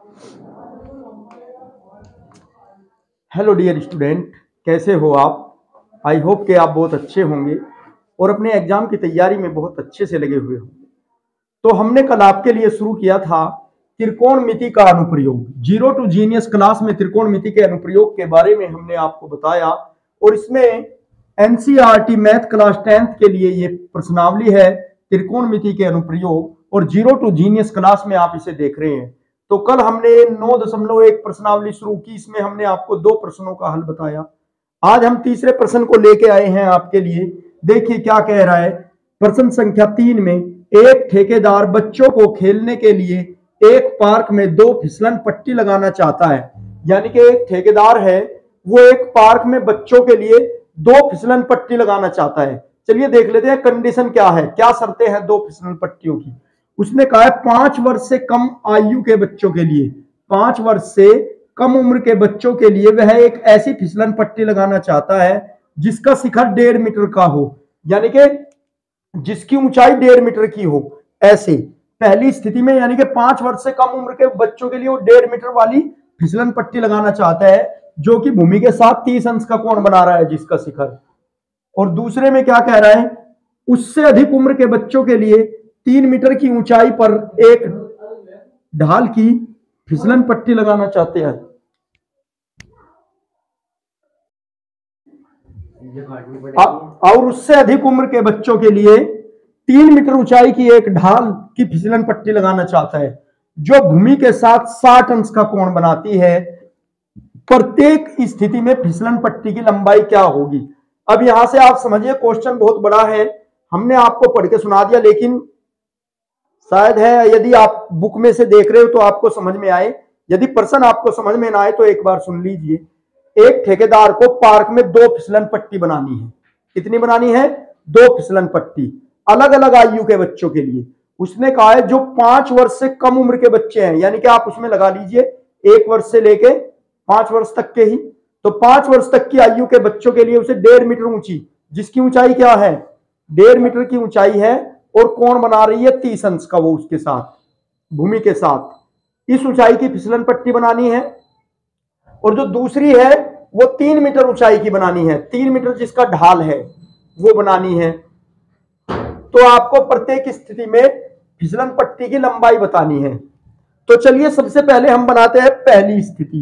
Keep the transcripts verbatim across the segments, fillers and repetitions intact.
Hello dear student, कैसे हो आप। आई होप कि आप बहुत अच्छे होंगे और अपने एग्जाम की तैयारी में बहुत अच्छे से लगे हुए होंगे। तो हमने कल आपके लिए शुरू किया था त्रिकोणमिति का अनुप्रयोग। जीरो टू जीनियस क्लास में त्रिकोणमिति के अनुप्रयोग के बारे में हमने आपको बताया और इसमें एनसीईआरटी मैथ क्लास टेंथ के लिए ये प्रश्नावली है त्रिकोणमिति के अनुप्रयोग, और जीरो टू जीनियस क्लास में आप इसे देख रहे हैं। तो कल हमने नौ दशमलव एक प्रश्नावली शुरू की, इसमें हमने आपको दो प्रश्नों का हल बताया। आज हम तीसरे प्रश्न को लेके आए हैं आपके लिए। देखिए क्या कह रहा है प्रश्न संख्या तीन में। एक ठेकेदार बच्चों को खेलने के लिए एक पार्क में दो फिसलन पट्टी लगाना चाहता है। यानी कि एक ठेकेदार है, वो एक पार्क में बच्चों के लिए दो फिसलन पट्टी लगाना चाहता है। चलिए देख लेते हैं कंडीशन क्या है, क्या शर्तें हैं दो फिसलन पट्टियों की। उसने कहा है पांच वर्ष से कम आयु के बच्चों के लिए, पांच वर्ष से कम उम्र के बच्चों के लिए वह एक ऐसी फिसलन पट्टी लगाना चाहता है जिसका शिखर डेढ़ मीटर का हो, यानी कि जिसकी ऊंचाई डेढ़ मीटर की हो। ऐसे पहली स्थिति में यानी कि पांच वर्ष से कम उम्र के बच्चों के लिए वो डेढ़ मीटर वाली फिसलन पट्टी लगाना चाहता है जो कि भूमि के साथ तीस अंश का कोण बना रहा है जिसका शिखर। और दूसरे में क्या कह रहा है, उससे अधिक उम्र के बच्चों के लिए तीन मीटर की ऊंचाई पर एक ढाल की फिसलन पट्टी लगाना चाहते हैं। और उससे अधिक उम्र के बच्चों के लिए तीन मीटर ऊंचाई की एक ढाल की फिसलन पट्टी लगाना चाहता है जो भूमि के साथ साठ अंश का कोण बनाती है। प्रत्येक स्थिति में फिसलन पट्टी की लंबाई क्या होगी। अब यहां से आप समझिए क्वेश्चन बहुत बड़ा है, हमने आपको पढ़ के सुना दिया, लेकिन शायद है यदि आप बुक में से देख रहे हो तो आपको समझ में आए, यदि प्रश्न आपको समझ में ना आए तो एक बार सुन लीजिए। एक ठेकेदार को पार्क में दो फिसलन पट्टी बनानी है। कितनी बनानी है? दो फिसलन पट्टी, अलग अलग आयु के बच्चों के लिए। उसने कहा है जो पांच वर्ष से कम उम्र के बच्चे हैं, यानी कि आप उसमें लगा लीजिए एक वर्ष से लेके पांच वर्ष तक के ही, तो पांच वर्ष तक की आयु के बच्चों के लिए उसे डेढ़ मीटर ऊंची, जिसकी ऊंचाई क्या है डेढ़ मीटर की ऊंचाई है, और कोण बना रही है तीस अंश का वो उसके साथ भूमि के साथ, इस ऊंचाई की फिसलन पट्टी बनानी है। और जो दूसरी है वो तीन मीटर ऊंचाई की बनानी है, तीन मीटर जिसका ढाल है वो बनानी है। तो आपको प्रत्येक स्थिति में फिसलन पट्टी की लंबाई बतानी है। तो चलिए सबसे पहले हम बनाते हैं पहली स्थिति।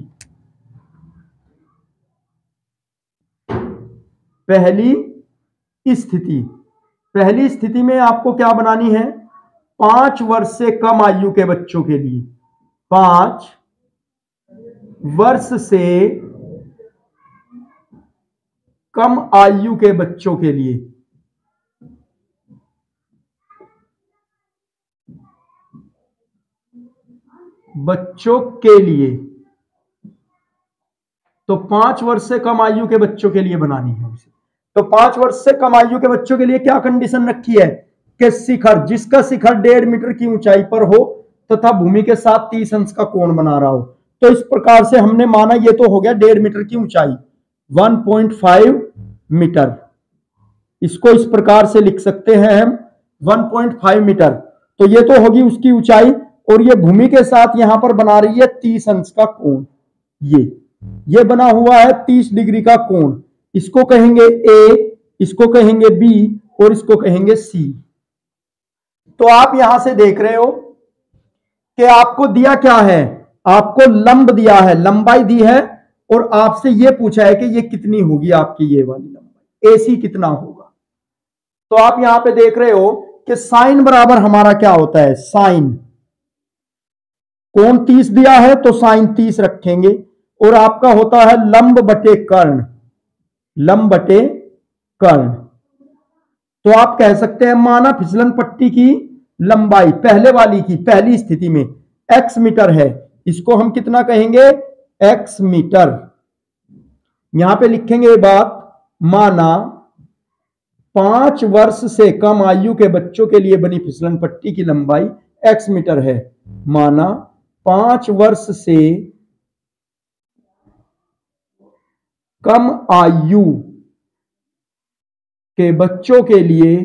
पहली स्थिति पहली स्थिति में आपको क्या बनानी है? पांच वर्ष से कम आयु के बच्चों के लिए, पांच वर्ष से कम आयु के बच्चों के लिए बच्चों के लिए तो पांच वर्ष से कम आयु के बच्चों के लिए बनानी है उसे। तो पांच वर्ष से कम आयु के बच्चों के लिए क्या कंडीशन रखी है कि शिखर, जिसका शिखर डेढ़ मीटर की ऊंचाई पर हो तथा भूमि के साथ तीस अंश का कोण बना रहा हो। तो इस प्रकार से हमने माना ये तो हो गया डेढ़ मीटर की ऊंचाई, वन पॉइंट फाइव मीटर। इसको इस प्रकार से लिख सकते हैं हम वन पॉइंट फाइव मीटर। तो ये तो होगी उसकी ऊंचाई, और ये भूमि के साथ यहां पर बना रही है तीस अंश का कोण। ये ये बना हुआ है तीस डिग्री का कोण। इसको कहेंगे ए, इसको कहेंगे बी और इसको कहेंगे सी। तो आप यहां से देख रहे हो कि आपको दिया क्या है, आपको लंब दिया है, लंबाई दी है, और आपसे यह पूछा है कि ये कितनी होगी आपकी ये वाली लंबाई, एसी कितना होगा। तो आप यहां पे देख रहे हो कि साइन बराबर हमारा क्या होता है, साइन, कोण तीस दिया है तो साइन तीस रखेंगे, और आपका होता है लंब बटे कर्ण, लंब बटे कर्ण। तो आप कह सकते हैं माना फिसलन पट्टी की लंबाई पहले वाली की, पहली स्थिति में x मीटर है, इसको हम कितना कहेंगे, x मीटर। यहां पे लिखेंगे ये बात, माना पांच वर्ष से कम आयु के बच्चों के लिए बनी फिसलन पट्टी की लंबाई x मीटर है। माना पांच वर्ष से कम आयु के बच्चों के लिए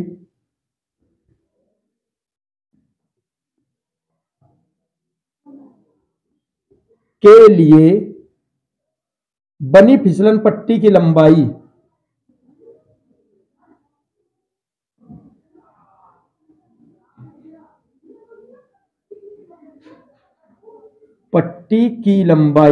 के लिए बनी फिसलन पट्टी की लंबाई पट्टी की लंबाई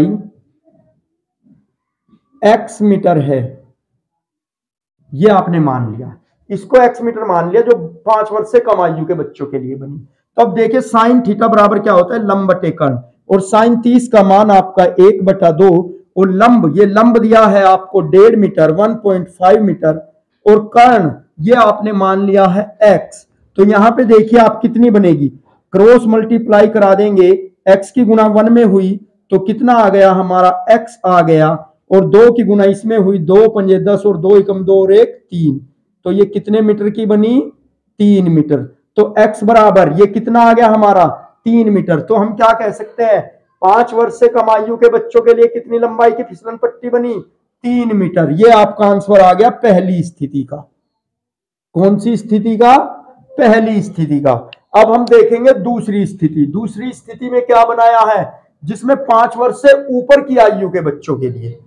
एक्स मीटर है, ये आपने मान लिया, इसको एक्स मीटर मान लिया, जो पांच वर्ष से कम आयु के बच्चों के लिए बनी। तो अब देखिए साइन थीटा बराबर क्या होता है, लंब बटे कर्ण, और साइन तीस का मान आपका एक बटा दो, और लंब, ये लंब दिया है आपको डेढ़ metre one point five metre, और कर्ण ये आपने मान लिया है एक्स। तो यहां पे देखिए आप कितनी बनेगी, क्रॉस मल्टीप्लाई करा देंगे, एक्स की गुना वन में हुई तो कितना आ गया हमारा एक्स आ गया, और दो की गुना इसमें हुई, दो पंजे दस और दो एकम दो और एक तीन, तो ये कितने मीटर की बनी, तीन मीटर। तो x बराबर ये कितना आ गया हमारा, तीन मीटर। तो हम क्या कह सकते हैं, पांच वर्ष से कम आयु के बच्चों के लिए कितनी लंबाई की फिसलन पट्टी बनी, तीन मीटर। ये आपका आंसर आ गया पहली स्थिति का। कौन सी स्थिति का, पहली स्थिति का। अब हम देखेंगे दूसरी स्थिति। दूसरी स्थिति में क्या बनाया है, जिसमें पांच वर्ष से ऊपर की आयु के बच्चों के लिए,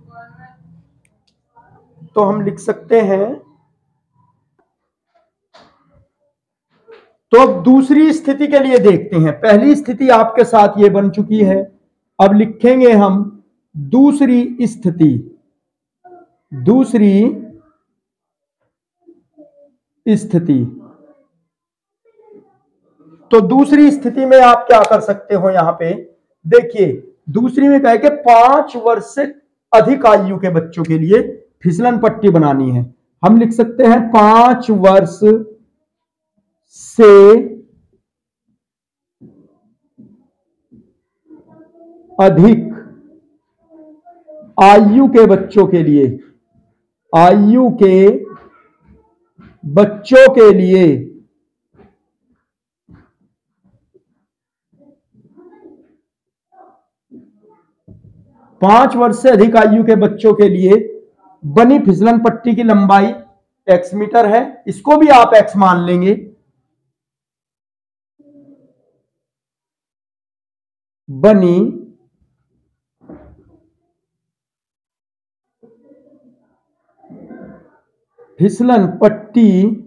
तो हम लिख सकते हैं, तो अब दूसरी स्थिति के लिए देखते हैं। पहली स्थिति आपके साथ ये बन चुकी है, अब लिखेंगे हम दूसरी स्थिति। दूसरी स्थिति, तो दूसरी स्थिति में आप क्या कर सकते हो, यहां पे देखिए दूसरी में कहे कि पांच वर्ष से अधिक आयु के बच्चों के लिए फिसलन पट्टी बनानी है। हम लिख सकते हैं पांच वर्ष से अधिक आयु के बच्चों के लिए, आयु के बच्चों के लिए पांच वर्ष से अधिक आयु के बच्चों के लिए बनी फिसलन पट्टी की लंबाई एक्स मीटर है, इसको भी आप एक्स मान लेंगे। बनी फिसलन पट्टी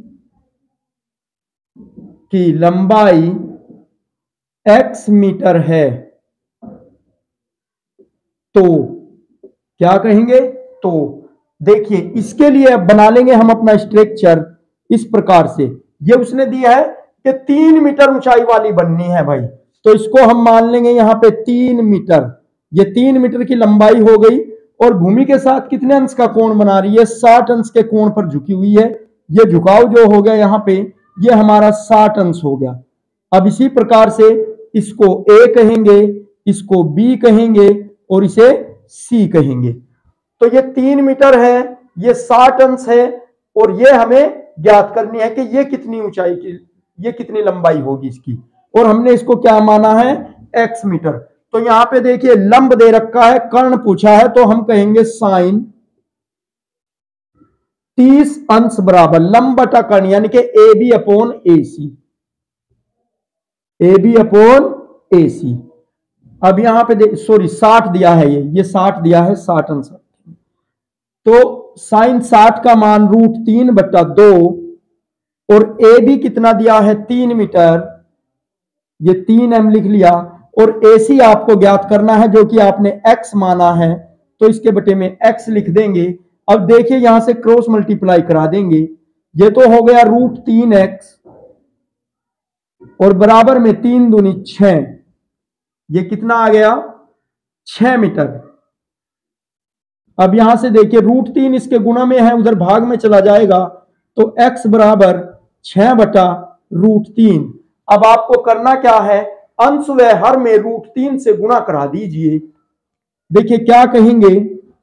की लंबाई एक्स मीटर है, तो क्या कहेंगे, तो देखिए इसके लिए अब बना लेंगे हम अपना स्ट्रक्चर इस प्रकार से। ये उसने दिया है कि तीन मीटर ऊंचाई वाली बननी है भाई, तो इसको हम मान लेंगे यहां पे तीन मीटर। ये तीन मीटर की लंबाई हो गई, और भूमि के साथ कितने अंश का कोण बना रही है, साठ अंश के कोण पर झुकी हुई है। ये झुकाव जो हो गया यहाँ पे, ये हमारा साठ अंश हो गया। अब इसी प्रकार से इसको ए कहेंगे, इसको बी कहेंगे, और इसे सी कहेंगे। तो ये तीन मीटर है, ये साठ अंश है, और ये हमें ज्ञात करनी है कि ये कितनी ऊंचाई की, ये कितनी लंबाई होगी इसकी, और हमने इसको क्या माना है, एक्स मीटर। तो यहां पे देखिए लंब दे रखा है, कर्ण पूछा है, तो हम कहेंगे साइन तीस अंश बराबर लंब बटा कर्ण, यानी कि A B upon A C, A B upon A C. अब यहां पे सॉरी साठ दिया है, ये ये साठ दिया है, साठ अंश। तो साइन साठ का मान रूट तीन बटा दो, और ए बी कितना दिया है, तीन मीटर, ये तीन एम लिख लिया, और ए सी आपको ज्ञात करना है जो कि आपने एक्स माना है, तो इसके बटे में एक्स लिख देंगे। अब देखिए यहां से क्रॉस मल्टीप्लाई करा देंगे, ये तो हो गया रूट तीन एक्स, और बराबर में तीन दूनी छह, ये कितना आ गया, छह मीटर। अब यहां से देखिए रूट तीन इसके गुणा में है, उधर भाग में चला जाएगा, तो x बराबर छह बटा रूट तीन। अब आपको करना क्या है, अंश व हर में रूट तीन से गुणा करा दीजिए। देखिए क्या कहेंगे,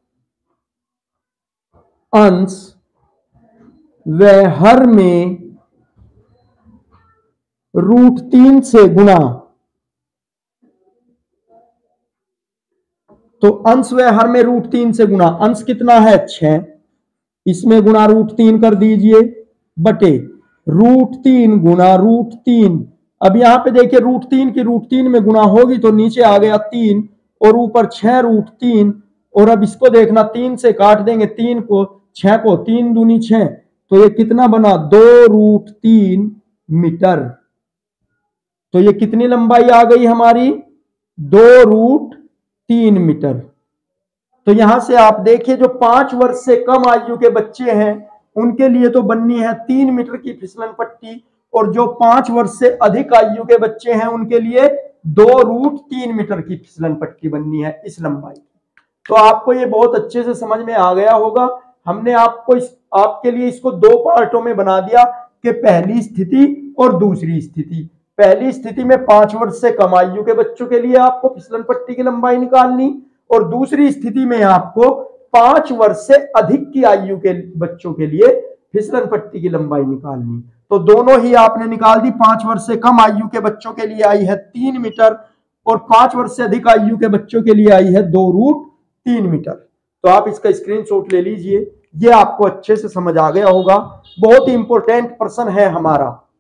अंश व हर में रूट तीन से गुणा, तो अंश व हर में रूट तीन से गुणा, अंश कितना है छह, इसमें गुणा रूट तीन कर दीजिए, बटे रूट तीन गुणा रूट तीन। अब यहां पे देखिए रूट तीन की रूट तीन में गुणा होगी तो नीचे आ गया तीन, और ऊपर छह रूट तीन, और अब इसको देखना तीन से काट देंगे, तीन को छह को, तीन दूनी छह, तो ये कितना बना, दो रूट तीन मीटर। तो ये कितनी लंबाई आ गई हमारी, दो रूट तीन मीटर। तो यहां से आप देखिए जो पांच वर्ष से कम आयु के बच्चे हैं उनके लिए तो बननी है तीन मीटर की फिसलन पट्टी, और जो पांच वर्ष से अधिक आयु के बच्चे हैं उनके लिए दो रूट तीन मीटर की फिसलन पट्टी बननी है इस लंबाई। तो आपको ये बहुत अच्छे से समझ में आ गया होगा। हमने आपको इस आपके लिए इसको दो पार्टों में बना दिया कि पहली स्थिति और दूसरी स्थिति। पहली स्थिति में पांच वर्ष से कम आयु के बच्चों के लिए आपको फिसलन पट्टी की लंबाई निकालनी, और दूसरी स्थिति में आपको पांच वर्ष से अधिक की आयु के बच्चों के लिए फिसलन पट्टी की लंबाई निकालनी। तो दोनों ही आपने निकाल दी। पांच वर्ष से कम आयु के बच्चों के लिए आई है तीन मीटर, और पांच वर्ष से अधिक आयु के बच्चों के लिए आई है दो रूट तीन मीटर। तो आप इसका स्क्रीनशॉट ले लीजिए, ये आपको अच्छे से समझ आ गया होगा। बहुत ही इंपॉर्टेंट प्रश्न है हमारा।